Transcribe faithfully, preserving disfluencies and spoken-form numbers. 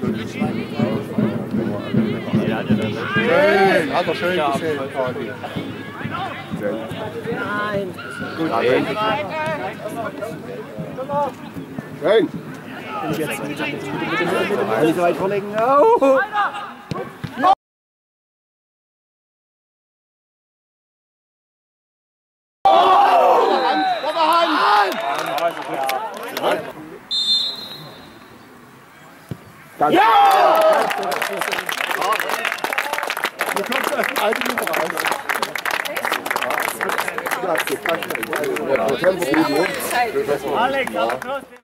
Schön, hat er schön gesehen, Kadi. Nein. Gut, schön. Wenn ich jetzt bitte, bitte, bitte, bitte, bitte, bitte nicht so weit vorlegen. Oh. Danke. Ja! Du kommst erst ein Alter mit raus. Ja, das ist Alex,